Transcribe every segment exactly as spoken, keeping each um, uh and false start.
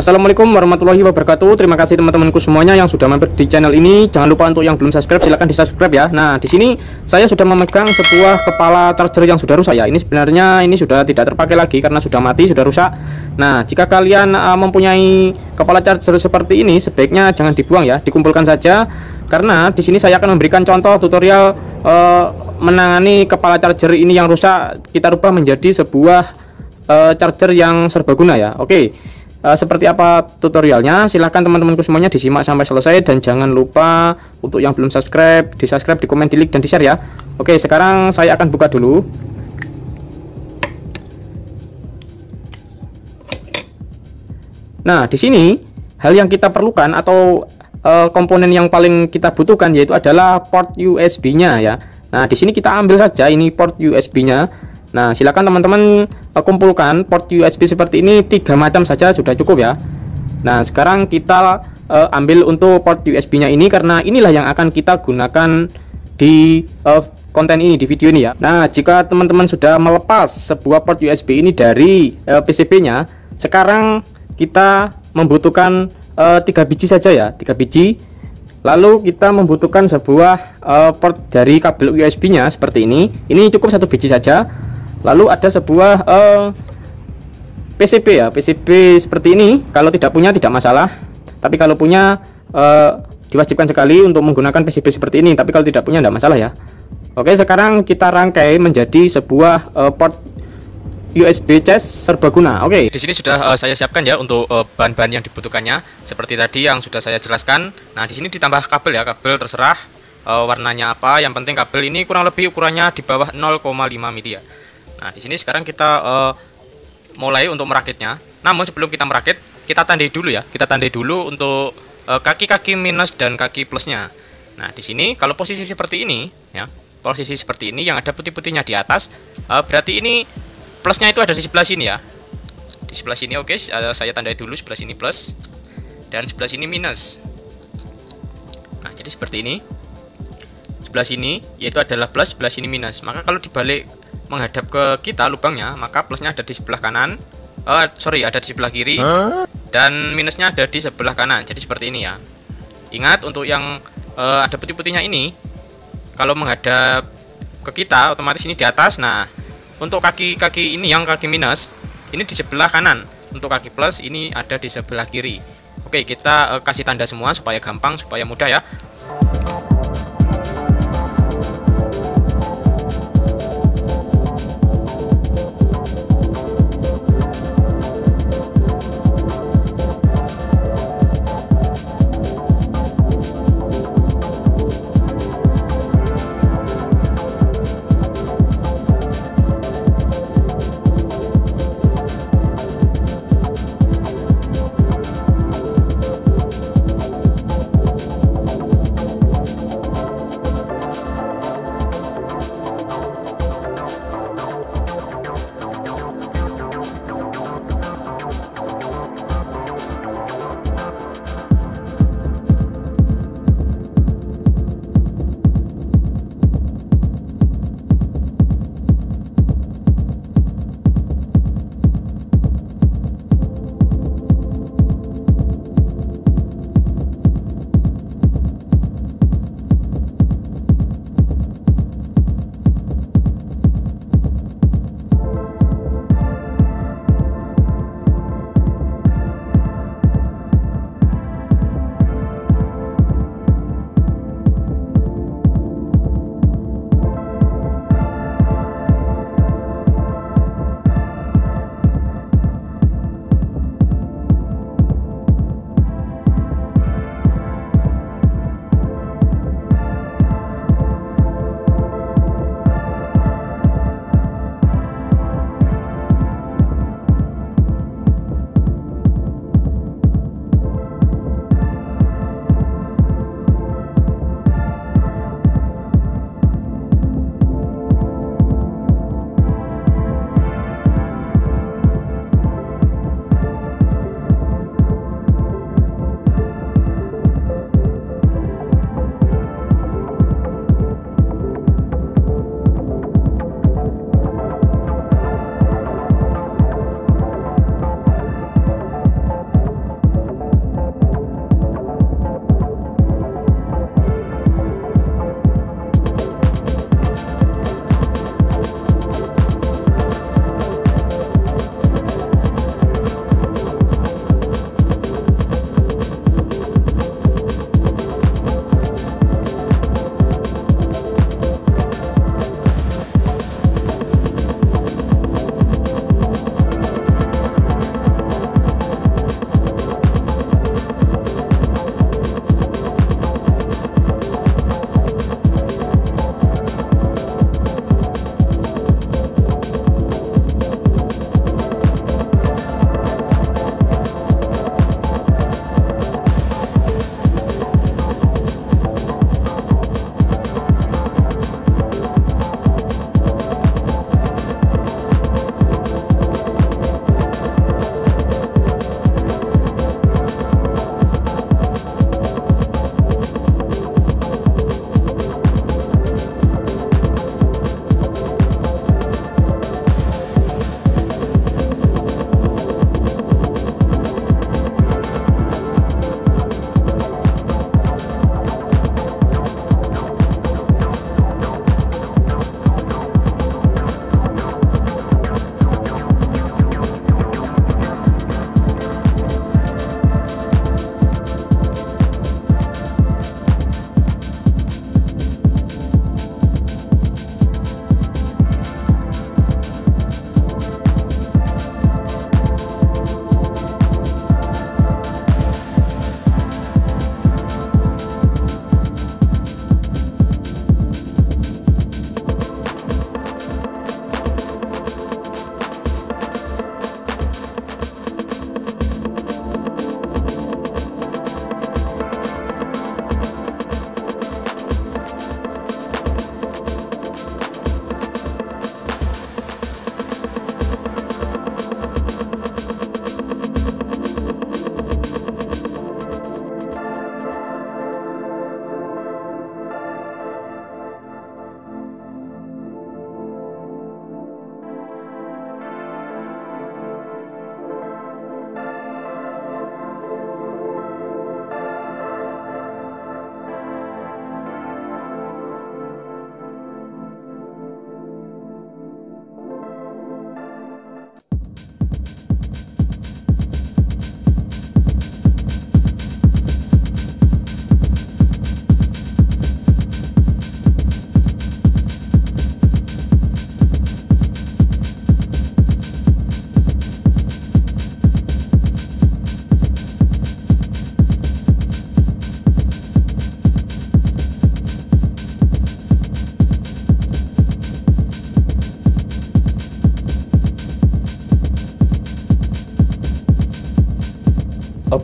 Assalamualaikum warahmatullahi wabarakatuh. Terima kasih teman-temanku semuanya yang sudah mampir di channel ini. Jangan lupa untuk yang belum subscribe silahkan di subscribe ya. Nah, di sini saya sudah memegang sebuah kepala charger yang sudah rusak ya. Ini sebenarnya ini sudah tidak terpakai lagi karena sudah mati, sudah rusak. Nah, jika kalian uh, mempunyai kepala charger seperti ini, sebaiknya jangan dibuang ya, dikumpulkan saja. Karena di sini saya akan memberikan contoh tutorial uh, menangani kepala charger ini yang rusak, kita rubah menjadi sebuah uh, charger yang serbaguna ya. Oke. Uh, seperti apa tutorialnya, silahkan teman-temanku semuanya disimak sampai selesai, dan jangan lupa untuk yang belum subscribe di subscribe, di komen, di like, dan di share ya. Oke, sekarang saya akan buka dulu. Nah, di sini hal yang kita perlukan atau uh, komponen yang paling kita butuhkan yaitu adalah port U S B-nya ya. Nah, di sini kita ambil saja ini port U S B-nya. Nah, silakan teman-teman uh, kumpulkan port U S B seperti ini, tiga macam saja sudah cukup ya. Nah, sekarang kita uh, ambil untuk port U S B-nya ini karena inilah yang akan kita gunakan di uh, konten ini, di video ini ya. Nah, jika teman-teman sudah melepas sebuah port U S B ini dari uh, P C B-nya, sekarang kita membutuhkan uh, tiga biji saja ya, tiga biji. Lalu kita membutuhkan sebuah uh, port dari kabel U S B-nya seperti ini. Ini cukup satu biji saja. Lalu ada sebuah uh, P C B ya, P C B seperti ini. Kalau tidak punya tidak masalah, tapi kalau punya uh, diwajibkan sekali untuk menggunakan P C B seperti ini. Tapi kalau tidak punya tidak masalah ya. Oke, sekarang kita rangkai menjadi sebuah uh, port U S B cas serbaguna. Oke, di sini sudah uh, saya siapkan ya untuk bahan-bahan uh, yang dibutuhkannya. Seperti tadi yang sudah saya jelaskan. Nah, di sini ditambah kabel ya, kabel terserah uh, warnanya apa. Yang penting kabel ini kurang lebih ukurannya di bawah nol koma lima mili ya. Nah, di sini sekarang kita uh, mulai untuk merakitnya. Namun sebelum kita merakit, kita tandai dulu ya. Kita tandai dulu untuk kaki-kaki uh, minus dan kaki plusnya. Nah, di sini kalau posisi seperti ini ya, posisi seperti ini yang ada putih-putihnya di atas, uh, berarti ini plusnya itu ada di sebelah sini ya. Di sebelah sini, oke, uh, saya tandai dulu sebelah sini plus dan sebelah sini minus. Nah, jadi seperti ini. Sebelah sini yaitu adalah plus, sebelah sini minus. Maka kalau dibalik menghadap ke kita lubangnya, maka plusnya ada di sebelah kanan, uh, sorry ada di sebelah kiri, huh? Dan minusnya ada di sebelah kanan. Jadi seperti ini ya. Ingat untuk yang uh, ada putih-putihnya ini, kalau menghadap ke kita otomatis ini di atas. Nah, untuk kaki-kaki ini yang kaki minus ini di sebelah kanan, untuk kaki plus ini ada di sebelah kiri. Oke, kita uh, kasih tanda semua supaya gampang, supaya mudah ya.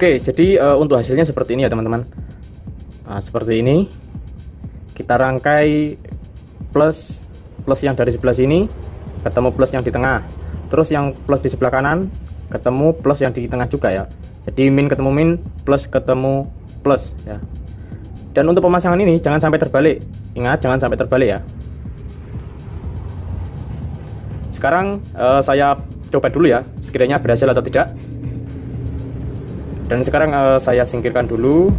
Oke, jadi uh, untuk hasilnya seperti ini ya teman-teman. Nah, seperti ini. Kita rangkai plus plus yang dari sebelah sini ketemu plus yang di tengah. Terus yang plus di sebelah kanan ketemu plus yang di tengah juga ya. Jadi min ketemu min, plus ketemu plus ya. Dan untuk pemasangan ini jangan sampai terbalik. Ingat, jangan sampai terbalik ya. Sekarang uh, saya coba dulu ya, sekiranya berhasil atau tidak. Dan sekarang uh, saya singkirkan dulu.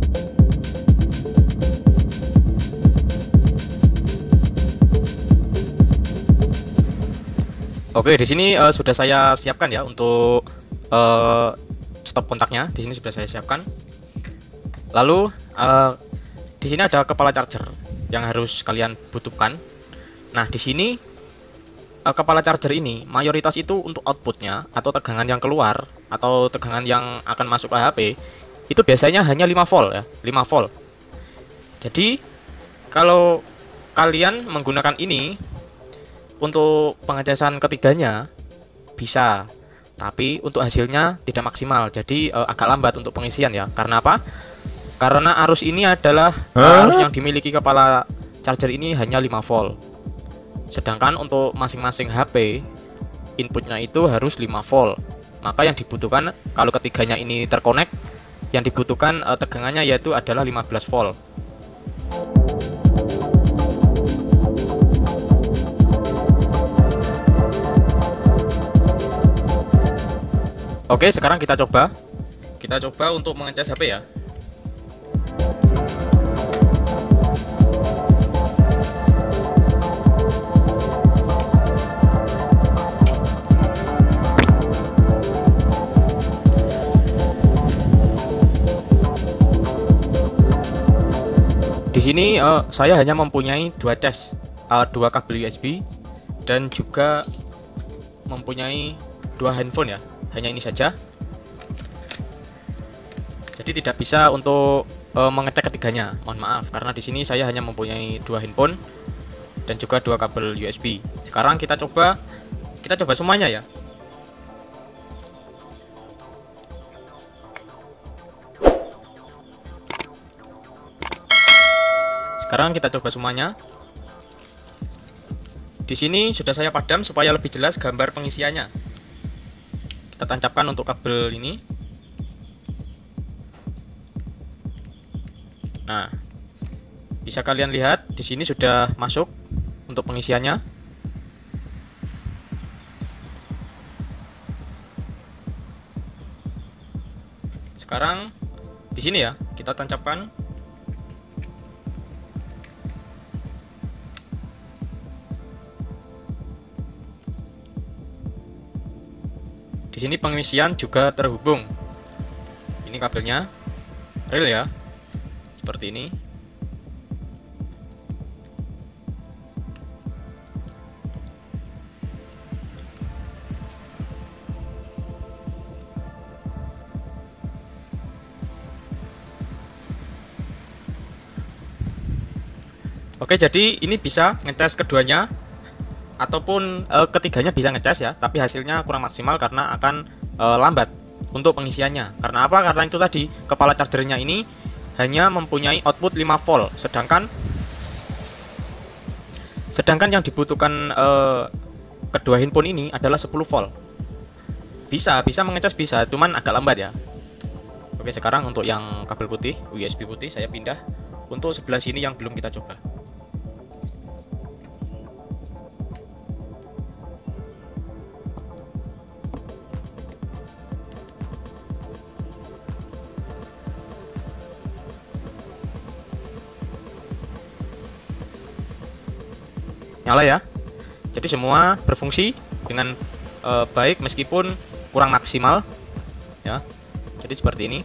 Oke, di sini uh, sudah saya siapkan ya untuk uh, stop kontaknya. Di sini sudah saya siapkan. Lalu uh, di sini ada kepala charger yang harus kalian butuhkan. Nah, di sini uh, kepala charger ini mayoritas itu untuk outputnya atau tegangan yang keluar atau tegangan yang akan masuk ke H P itu biasanya hanya lima volt ya, lima volt. Jadi kalau kalian menggunakan ini untuk pengecasan ketiganya bisa, tapi untuk hasilnya tidak maksimal. Jadi uh, agak lambat untuk pengisian ya. Karena apa? Karena arus ini adalah huh? arus yang dimiliki kepala charger ini hanya lima volt. Sedangkan untuk masing-masing H P inputnya itu harus lima volt. Maka yang dibutuhkan kalau ketiganya ini terkonek, yang dibutuhkan uh, tegangannya yaitu adalah lima belas volt. Oke, sekarang kita coba. Kita coba untuk mengecas H P ya. Di sini uh, saya hanya mempunyai dua cas, uh, dua kabel U S B dan juga mempunyai dua handphone ya. Hanya ini saja. Jadi tidak bisa untuk uh, mengecek ketiganya. Mohon maaf karena di sini saya hanya mempunyai dua handphone dan juga dua kabel U S B. Sekarang kita coba kita coba semuanya ya. Sekarang kita coba semuanya. Di sini sudah saya padam supaya lebih jelas gambar pengisiannya. Kita tancapkan untuk kabel ini. Nah, bisa kalian lihat di sini sudah masuk untuk pengisiannya. Sekarang di sini ya, kita tancapkan. Di sini pengisian juga terhubung. Ini kabelnya, real ya, seperti ini. Oke, jadi ini bisa ngecas keduanya ataupun e, ketiganya bisa ngecas ya, tapi hasilnya kurang maksimal karena akan e, lambat untuk pengisiannya. Karena apa? Karena itu tadi kepala chargernya ini hanya mempunyai output lima volt, sedangkan sedangkan yang dibutuhkan e, kedua handphone ini adalah sepuluh volt. Bisa, bisa mengecas bisa, cuman agak lambat ya. Oke, sekarang untuk yang kabel putih, U S B putih saya pindah untuk sebelah sini yang belum kita coba. Nyala ya. Jadi semua berfungsi dengan e, baik meskipun kurang maksimal ya. Jadi seperti ini.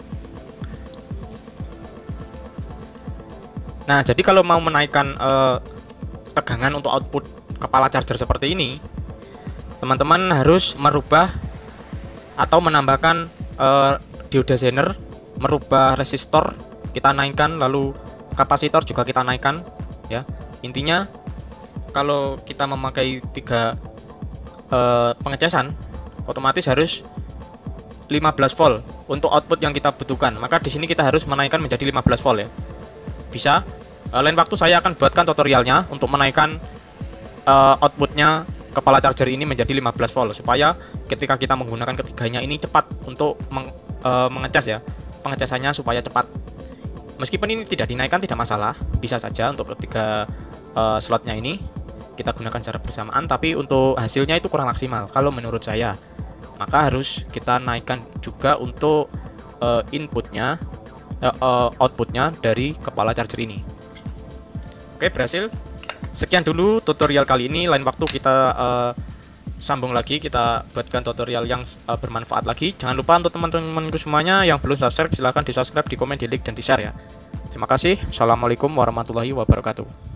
Nah, jadi kalau mau menaikkan e, tegangan untuk output kepala charger seperti ini, teman-teman harus merubah atau menambahkan e, dioda zener, merubah resistor kita naikkan, lalu kapasitor juga kita naikkan ya. Intinya kalau kita memakai tiga uh, pengecasan, otomatis harus lima belas volt untuk output yang kita butuhkan. Maka di sini kita harus menaikkan menjadi lima belas volt ya. Bisa. Uh, lain waktu saya akan buatkan tutorialnya untuk menaikkan uh, outputnya kepala charger ini menjadi lima belas volt supaya ketika kita menggunakan ketiganya ini cepat untuk meng, uh, mengecas ya. Pengecasannya supaya cepat. Meskipun ini tidak dinaikkan tidak masalah, bisa saja untuk ketiga uh, slotnya ini kita gunakan secara bersamaan, tapi untuk hasilnya itu kurang maksimal kalau menurut saya. Maka harus kita naikkan juga untuk uh, inputnya, uh, uh, outputnya dari kepala charger ini. Oke, berhasil. Sekian dulu tutorial kali ini. Lain waktu kita uh, sambung lagi, kita buatkan tutorial yang uh, bermanfaat lagi. Jangan lupa untuk teman-temanku semuanya yang belum subscribe, silahkan di subscribe, di komen, di like, dan di share ya. Terima kasih. Assalamualaikum warahmatullahi wabarakatuh.